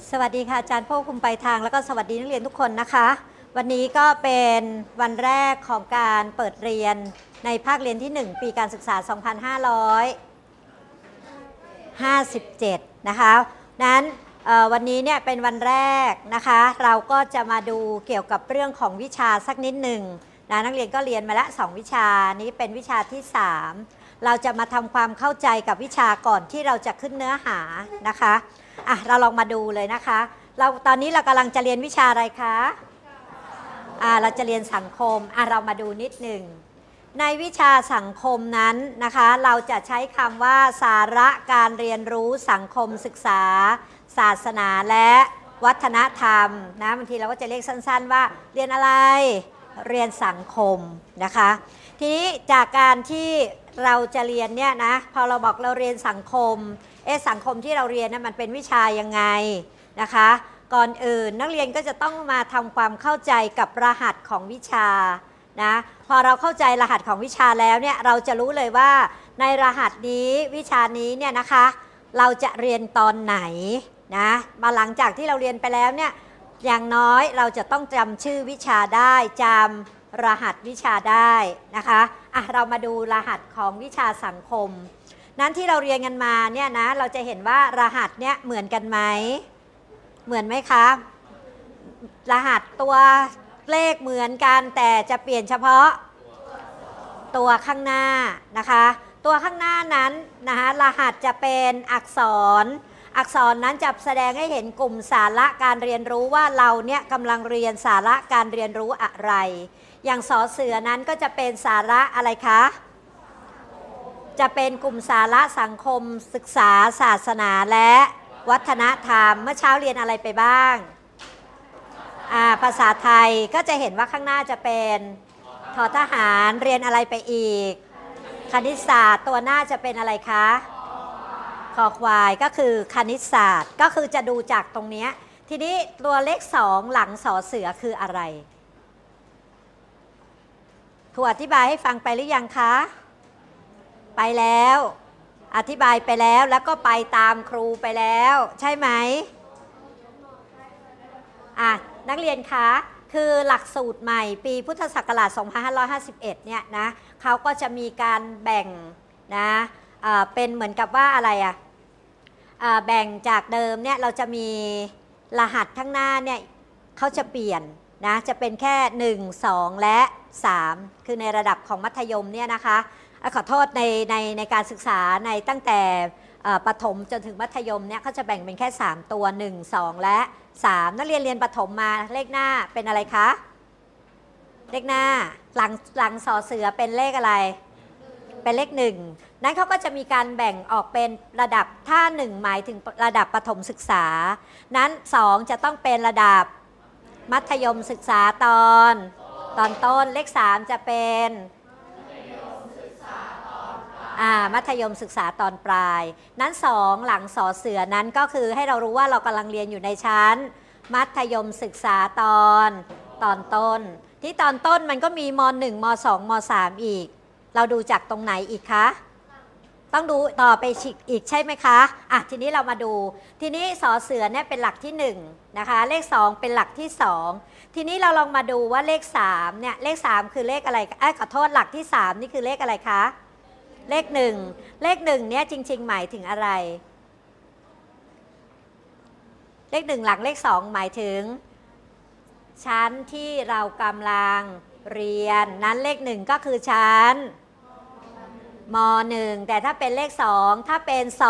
สวัสดีค่ะอาจารย์ผู้คุมปลายทางแล้วก็สวัสดีนักเรียนทุกคนนะคะวันนี้ก็เป็นวันแรกของการเปิดเรียนในภาคเรียนที่1ปีการศึกษา 2557 นะคะนั้นวันนี้เนี่ยเป็นวันแรกนะคะเราก็จะมาดูเกี่ยวกับเรื่องของวิชาสักนิดหนึ่งนะนักเรียนก็เรียนมาละ2วิชานี้เป็นวิชาที่3เราจะมาทำความเข้าใจกับวิชาก่อนที่เราจะขึ้นเนื้อหานะคะเราลองมาดูเลยนะคะตอนนี้เรากำลังจะเรียนวิชาอะไรคะเราจะเรียนสังคมเรามาดูนิดหนึ่งในวิชาสังคมนั้นนะคะเราจะใช้คำว่าสาระการเรียนรู้สังคมศึกษาศาสนาและวัฒนธรรมนะบางทีเราก็จะเรียกสั้นๆว่าเรียนอะไรเรียนสังคมนะคะทีนี้จากการที่เราจะเรียนเนี่ยนะพอเราบอกเราเรียนสังคมสังคมที่เราเรียนนะมันเป็นวิชายังไงนะคะก่อนอื่นนักเรียนก็จะต้องมาทำความเข้าใจกับรหัสของวิชานะพอเราเข้าใจรหัสของวิชาแล้วเนี่ยเราจะรู้เลยว่าในรหัสนี้วิชานี้เนี่ยนะคะเราจะเรียนตอนไหนนะมาหลังจากที่เราเรียนไปแล้วเนี่ยอย่างน้อยเราจะต้องจำชื่อวิชาได้จำรหัสวิชาได้นะคะเรามาดูรหัสของวิชาสังคมนั้นที่เราเรียนกันมาเนี่ยนะเราจะเห็นว่ารหัสเนี่ยเหมือนกันไหมเหมือนไหมคะรหัสตัวเลขเหมือนกันแต่จะเปลี่ยนเฉพาะตัวข้างหน้านะคะตัวข้างหน้านั้นนะคะรหัสจะเป็นอักษรนั้นจะแสดงให้เห็นกลุ่มสาระการเรียนรู้ว่าเราเนี่ยกำลังเรียนสาระการเรียนรู้อะไรอย่างสอเสือนั้นก็จะเป็นสาระอะไรคะจะเป็นกลุ่มสาระสังคมศึกษาศาสนาและวัฒนธรรมเมื่อเช้าเรียนอะไรไปบ้างภาษาไทยก็จะเห็นว่าข้างหน้าจะเป็นททหารเรียนอะไรไปอีกคณิตศาสตร์ตัวหน้าจะเป็นอะไรคะคอควายก็คือคณิตศาสตร์ก็คือจะดูจากตรงนี้ทีนี้ตัวเลข2หลังสอเสือคืออะไรครูอธิบายให้ฟังไปหรือยังคะไปแล้วอธิบายไปแล้วแล้วก็ไปตามครูไปแล้วใช่ไหมนักเรียนคะคือหลักสูตรใหม่ปีพุทธศักราช 2551 เนี่ยนะเขาก็จะมีการแบ่งนะเป็นเหมือนกับว่าอะไรแบ่งจากเดิมเนี่ยเราจะมีรหัสข้างหน้าเนี่ยเขาจะเปลี่ยนนะจะเป็นแค่1 2และ3คือในระดับของมัธยมเนี่ยนะคะขอโทษในการศึกษาในตั้งแต่ประถมจนถึงมัธยมเนี่ยเขาจะแบ่งเป็นแค่3ตัว1 2และ3นักเรียนประถมมาเลขหน้าเป็นอะไรคะเลขหน้าหลังสอเสือเป็นเลขอะไรเป็นเลข1นั้นเขาก็จะมีการแบ่งออกเป็นระดับถ้า1หมายถึงระดับประถมศึกษานั้น2จะต้องเป็นระดับมัธยมศึกษาตอนต้นเลข3จะเป็นมัธยมศึกษาตอนปลายนั้น2หลังสอเสือนั้นก็คือให้เรารู้ว่าเรากำลังเรียนอยู่ในชั้นมัธยมศึกษาตอนต้นที่ตอนต้นมันก็มีม1ม2ม3อีกเราดูจากตรงไหนอีกคะต้องดูต่อไปอีกใช่ไหมคะทีนี้เรามาดูทีนี้สอเสือเนี่ยเป็นหลักที่1นะคะเลข2เป็นหลักที่2ทีนี้เราลองมาดูว่าเลข3เนี่ยเลข3คือเลขอะไรขอโทษหลักที่3นี่คือเลขอะไรคะเลข1เนี่ยจริงๆหมายถึงอะไรเลข1หลังเลข2หมายถึงชั้นที่เรากำลังเรียนนั้นเลข1ก็คือชั้นม1แต่ถ้าเป็นเลข2ถ้าเป็นส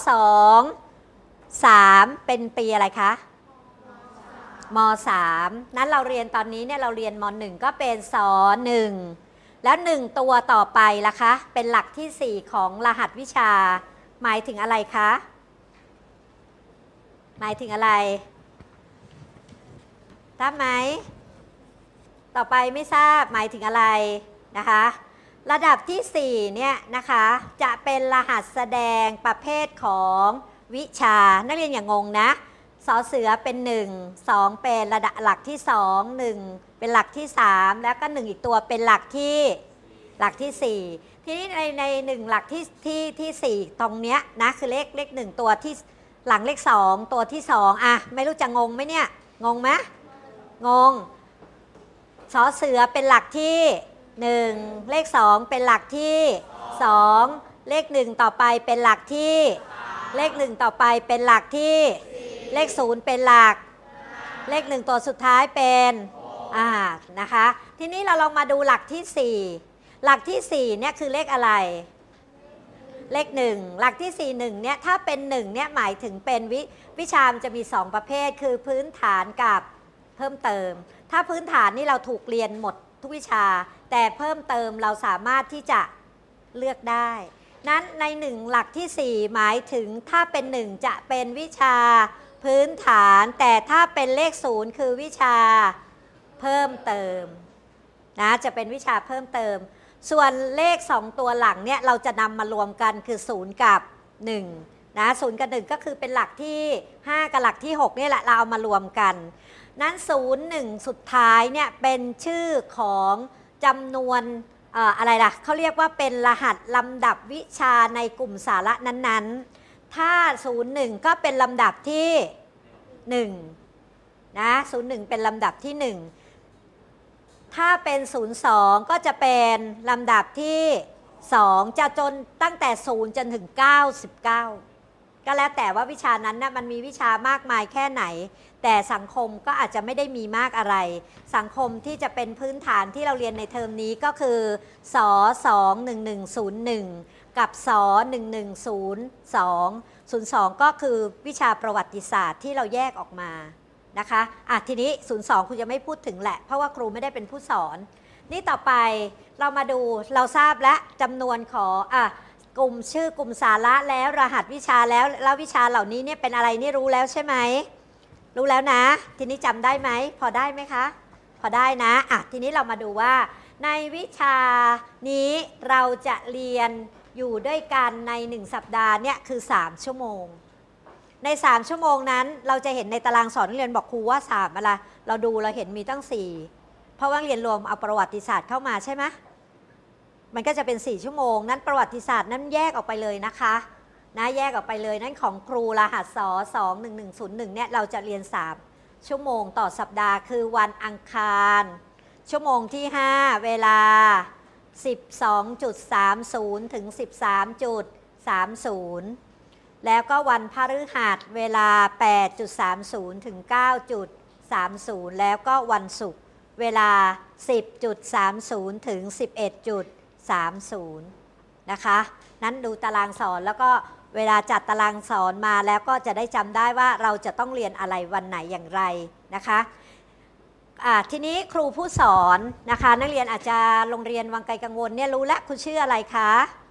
2 3เป็นปีอะไรคะม3นั้นเราเรียนตอนนี้เนี่ยเราเรียนม1ก็เป็นส1แล้ว1ตัวต่อไปล่ะคะเป็นหลักที่4ของรหัสวิชาหมายถึงอะไรคะหมายถึงอะไรทราบไหมต่อไปไม่ทราบหมายถึงอะไรนะคะระดับที่4เนี่ยนะคะจะเป็นรหัสแสดงประเภทของวิชานักเรียนอย่างงงนะสอเสือเป็น1 2เป็นระดับหลักที่2 1เป็นหลักที่3แล้วก็1อีกตัวเป็นหลักที่4ทีนี้ใน1หลักที่4ตรงเนี้ยนะคือเลข1ตัวที่หลังเลข2ตัวที่2อะไม่รู้จะงงไหมเนี่ยงงไหมงงสอเสือเป็นหลักที่1เลข2เป็นหลักที่2เลข1ต่อไปเป็นหลักที่เลข1ต่อไปเป็นหลักที่เลข0เป็นหลักเลข1ตัวสุดท้ายเป็นนะคะทีนี้เราลองมาดูหลักที่4หลักที่4เนี่ยคือเลขอะไรเลข1หลักที่4 1เนี่ยถ้าเป็น1เนี่ยหมายถึงเป็นวิชามันจะมี2ประเภทคือพื้นฐานกับเพิ่มเติมถ้าพื้นฐานนี่เราถูกเรียนหมดทุกวิชาแต่เพิ่มเติมเราสามารถที่จะเลือกได้นั้นใน1หลักที่4หมายถึงถ้าเป็น1จะเป็นวิชาพื้นฐานแต่ถ้าเป็นเลข0คือวิชาเพิ่มเติมนะจะเป็นวิชาเพิ่มเติมส่วนเลข2ตัวหลังเนี่ยเราจะนำมารวมกันคือ0กับ1นะ0กับ1ก็คือเป็นหลักที่5กับหลักที่6นี่แหละเราเอามารวมกันนั้น0 1สุดท้ายเนี่ยเป็นชื่อของจำนวนอะไรล่ะเขาเรียกว่าเป็นรหัสลำดับวิชาในกลุ่มสาระนั้นๆถ้า0 1ก็เป็นลำดับที่1นะ0 1เป็นลำดับที่1ถ้าเป็น02ก็จะเป็นลำดับที่2จะจนตั้งแต่0จนถึง99ก็แล้วแต่ว่าวิชานั้นนะมันมีวิชามากมายแค่ไหนแต่สังคมก็อาจจะไม่ได้มีมากอะไรสังคมที่จะเป็นพื้นฐานที่เราเรียนในเทอมนี้ก็คือส21101กับส1102ก็คือวิชาประวัติศาสตร์ที่เราแยกออกมานะคะทีนี้02คุณจะไม่พูดถึงแหละเพราะว่าครูไม่ได้เป็นผู้สอนนี่ต่อไปเรามาดูเราทราบและจำนวนของกลุ่มชื่อกลุ่มสาระแล้วรหัสวิชาแล้ววิชาเหล่านี้เนี่ยเป็นอะไรนี่รู้แล้วใช่ไหมรู้แล้วนะทีนี้จำได้ไหมพอได้ไหมคะพอได้นะทีนี้เรามาดูว่าในวิชานี้เราจะเรียนอยู่ด้วยกันใน1สัปดาห์เนี่ยคือ3ชั่วโมงใน3ชั่วโมงนั้นเราจะเห็นในตารางสอนนักเรียนบอกครูว่า3อะไรเราดูเราเห็นมีตั้ง4เพราะว่าเรียนรวมเอาประวัติศาสตร์เข้ามาใช่ไหมมันก็จะเป็น4ชั่วโมงนั้นประวัติศาสตร์นั้นแยกออกไปเลยนะคะนะแยกออกไปเลยนั้นของครูรหัสส21101เนี่ยเราจะเรียน3ชั่วโมงต่อสัปดาห์คือวันอังคารชั่วโมงที่5เวลา 12.30 ถึง 13.30 แล้วก็วันพฤหัสเวลา 8.30 ถึง 9.30 แล้วก็วันศุกร์เวลา 10.30 ถึง 11.30 นะคะนั้นดูตารางสอนแล้วก็เวลาจัดตารางสอนมาแล้วก็จะได้จำได้ว่าเราจะต้องเรียนอะไรวันไหนอย่างไรนะคะทีนี้ครูผู้สอนนะคะนักเรียนอาจจะโรงเรียนวังไกลกังวลเนี่ยรู้แล้วคุณชื่ออะไรคะ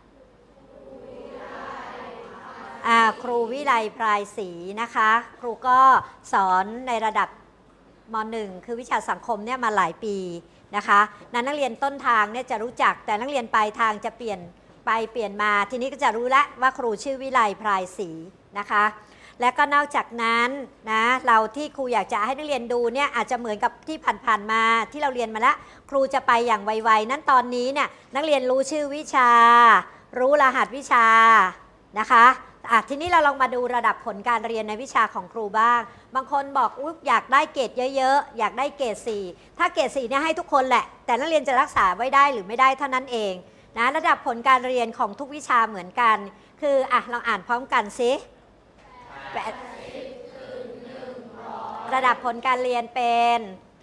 ครูวิไลพรายศรีนะคะครูก็สอนในระดับม.1 คือวิชาสังคมเนี่ยมาหลายปีนะคะนักเรียนต้นทางเนี่ยจะรู้จักแต่นักเรียนปลายทางจะเปลี่ยนไปเปลี่ยนมาทีนี้ก็จะรู้แล้วว่าครูชื่อวิไลพรายศรีนะคะและก็นอกจากนั้นนะเราที่ครูอยากจะให้นักเรียนดูเนี่ยอาจจะเหมือนกับที่ผ่านๆมาที่เราเรียนมาแล้วครูจะไปอย่างไวๆนั้นตอนนี้เนี่ยนักเรียนรู้ชื่อวิชารู้รหัสวิชานะคะทีนี้เราลองมาดูระดับผลการเรียนในวิชาของครูบ้างบางคนบอกอยากได้เกรดเยอะๆอยากได้เกรด4ถ้าเกรด4เนี่ยให้ทุกคนแหละแต่นักเรียนจะรักษาไว้ได้หรือไม่ได้เท่านั้นเองนะระดับผลการเรียนของทุกวิชาเหมือนกันคือลองอ่านพร้อมกันสิระดับผลการเรียนเป็น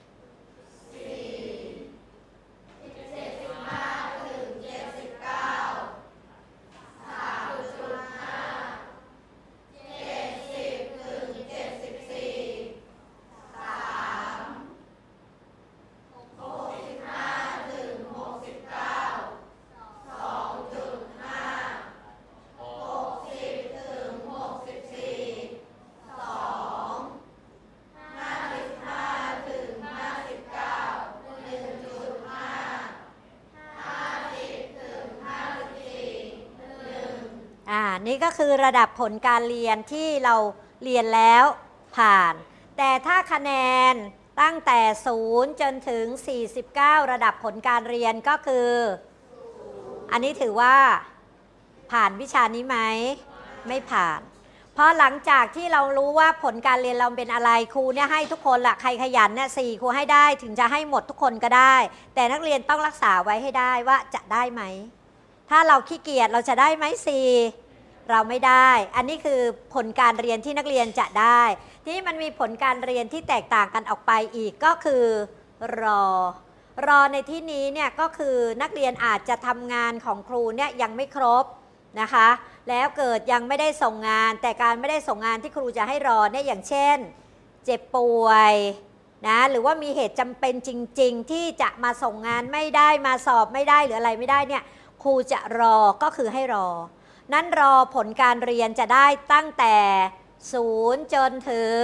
นี่ก็คือระดับผลการเรียนที่เราเรียนแล้วผ่านแต่ถ้าคะแนนตั้งแต่0จนถึง49ระดับผลการเรียนก็คืออันนี้ถือว่าผ่านวิชานี้ไหมไม่ผ่านเพพอหลังจากที่เรารู้ว่าผลการเรียนเราเป็นอะไรครูเนี่ยให้ทุกคนละใครขยันเนี่ย4ครูให้ได้ถึงจะให้หมดทุกคนก็ได้แต่นักเรียนต้องรักษาไว้ให้ได้ว่าจะได้ไหมถ้าเราขี้เกียจเราจะได้ไหม4เราไม่ได้อันนี้คือผลการเรียนที่นักเรียนจะได้ทีนี้มันมีผลการเรียนที่แตกต่างกันออกไปอีกก็คือรอในที่นี้เนี่ยก็คือนักเรียนอาจจะทำงานของครูเนี่ยยังไม่ครบนะคะแล้วเกิดยังไม่ได้ส่งงานแต่การไม่ได้ส่งงานที่ครูจะให้รอเนี่ยอย่างเช่นเจ็บป่วยนะหรือว่ามีเหตุจำเป็นจริงๆที่จะมาส่งงานไม่ได้มาสอบไม่ได้หรืออะไรไม่ได้เนี่ยครูจะรอก็คือให้รอนั้นรอผลการเรียนจะได้ตั้งแต่0จนถึง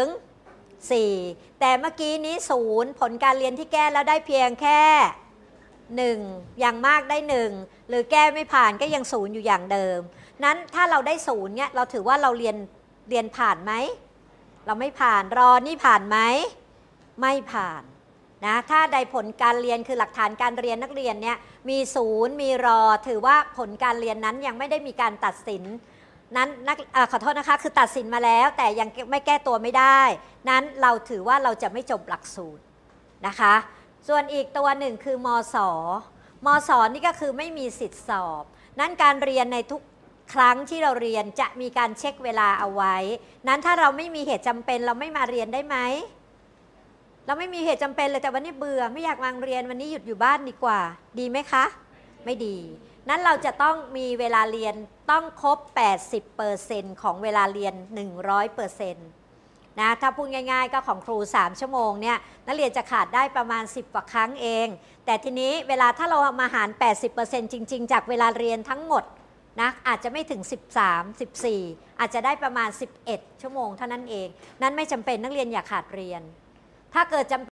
4แต่เมื่อกี้นี้0ผลการเรียนที่แก้แล้วได้เพียงแค่1อย่างมากได้1หรือแก้ไม่ผ่านก็ยัง0อยู่อย่างเดิมนั้นถ้าเราได้0เนี่ยเราถือว่าเราเรียนผ่านไหมเราไม่ผ่านรอนี่ผ่านไหมไม่ผ่านนะถ้าใดผลการเรียนคือหลักฐานการเรียนนักเรียนเนี่ยมี0มีรอถือว่าผลการเรียนนั้นยังไม่ได้มีการตัดสินนั้นขอโทษนะคะคือตัดสินมาแล้วแต่ยังไม่แก้ตัวไม่ได้นั้นเราถือว่าเราจะไม่จบหลักสูตรนะคะส่วนอีกตัวหนึ่งคือมสนี่ก็คือไม่มีสิทธิสอบนั้นการเรียนในทุกครั้งที่เราเรียนจะมีการเช็คเวลาเอาไว้นั้นถ้าเราไม่มีเหตุจำเป็นเราไม่มาเรียนได้ไหมเราไม่มีเหตุจำเป็นเลยแต่วันนี้เบื่อไม่อยากมาเรียนวันนี้หยุดอยู่บ้านดีกว่าดีไหมคะไม่ดีนั้นเราจะต้องมีเวลาเรียนต้องครบ 80% ของเวลาเรียน 100%นะถ้าพูดง่ายๆก็ของครู3ชั่วโมงเนี่ยนักเรียนจะขาดได้ประมาณ10กว่าครั้งเองแต่ทีนี้เวลาถ้าเรามาหาร 80% จริงๆจากเวลาเรียนทั้งหมดนะอาจจะไม่ถึง13 14อาจจะได้ประมาณ11ชั่วโมงเท่านั้นเองนั้นไม่จำเป็นนักเรียนอย่าขาดเรียนถ้าเกิดจำ